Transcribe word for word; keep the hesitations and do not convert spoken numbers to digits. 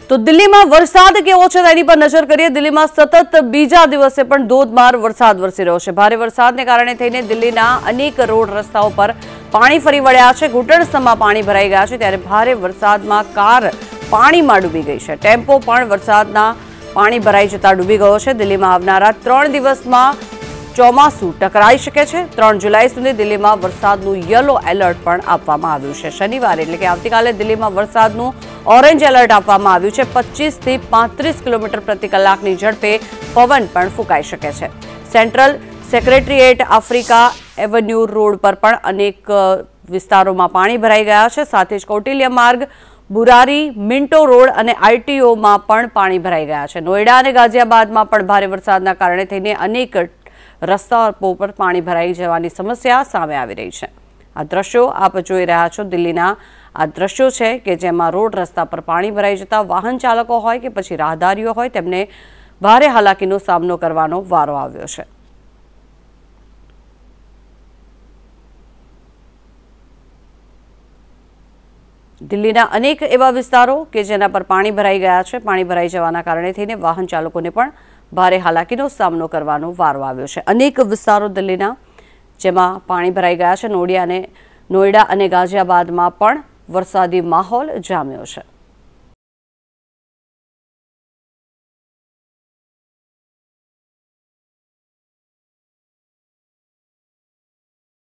તો દિલ્હીમાં વરસાદ કેવો છે તેની પર નજર કરીએ। દિલ્હીમાં સતત બીજા દિવસે પણ ધોધમાર વરસાદ વરસી રહ્યો છે। ભારે વરસાદને કારણે થઈને દિલ્હીના અનેક રોડ રસ્તાઓ પર પાણી ફરી વળ્યા છે। ઘૂંટણસમાં પાણી ભરાઈ ગયા છે, ત્યારે ભારે વરસાદમાં કાર પાણીમાં ડૂબી ગઈ છે। ટેમ્પો પણ વરસાદના પાણી ભરાઈ જતા ડૂબી ગયો છે। દિલ્હીમાં આવનારા ત્રણ દિવસમાં ચોમાસું ટકરાઈ શકે છે। ત્રણ જુલાઈ સુધી દિલ્હીમાં વરસાદનું યલો એલર્ટ પણ આપવામાં આવ્યું છે। શનિવારે એટલે કે આવતીકાલે દિલ્હીમાં વરસાદનું ઓરેન્જ એલર્ટ આપવામાં આવ્યું છે। પચીસ થી પાંત્રીસ કિલોમીટર પ્રતિ કલાકની ઝડપે પવન પણ ફૂંકાઈ શકે છે। Central secretariat, Africa avenue road પર પણ અનેક વિસ્તારોમાં પાણી ભરાઈ ગયા છે। સાથે જ કૌટિલ્ય માર્ગ, બુરારી, મિન્ટો રોડ અને આઈટીઓમાં પણ પાણી ભરાઈ ગયા છે। નોઈડા અને ગાઝિયાબાદમાં પણ ભારે વરસાદના કારણે થઈને અનેક રસ્તાઓ પર પાણી ભરાઈ જવાની સમસ્યા સામે આવી રહી છે। આ દ્રશ્યો આપ જોઈ રહ્યા છો દિલ્હીના આ દ્રશ્યો છે કે જેમાં રોડ રસ્તા પર પાણી ભરાઈ જતા વાહન ચાલકો હોય કે પછી રાહદારીઓ હોય તેમને ભારે હાલાકીનો સામનો કરવાનો વારો આવ્યો છે। દિલ્હીના અનેક એવા વિસ્તારો કે જેના પર પાણી ભરાઈ ગયા છે। પાણી ભરાઈ જવાના કારણે થઈને વાહન ચાલકોને પણ ભારે હાલાકીનો સામનો કરવાનો વારો આવ્યો છે। અનેક વિસ્તારો દિલ્હીના જેમાં પાણી ભરાઈ ગયા છે। નોડિયા અને નોઈડા અને ગાઝિયાબાદમાં પણ વરસાદી માહોલ જામ્યો છે।